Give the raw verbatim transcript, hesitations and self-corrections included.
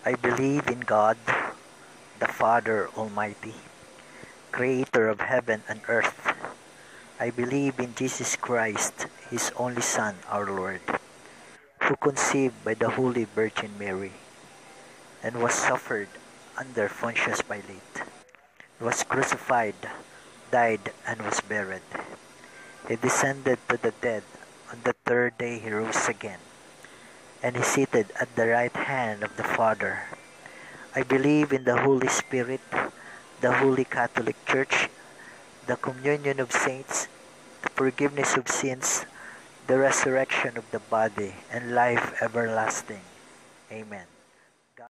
I believe in God, the Father Almighty, Creator of heaven and earth. I believe in Jesus Christ, His only Son, our Lord, who conceived by the Holy Virgin Mary, and was suffered under Pontius Pilate, was crucified, died, and was buried. He descended to the dead. On the third day he rose again, and is seated at the right hand of the Father. I believe in the Holy Spirit, the Holy Catholic Church, the communion of saints, the forgiveness of sins, the resurrection of the body, and life everlasting. Amen.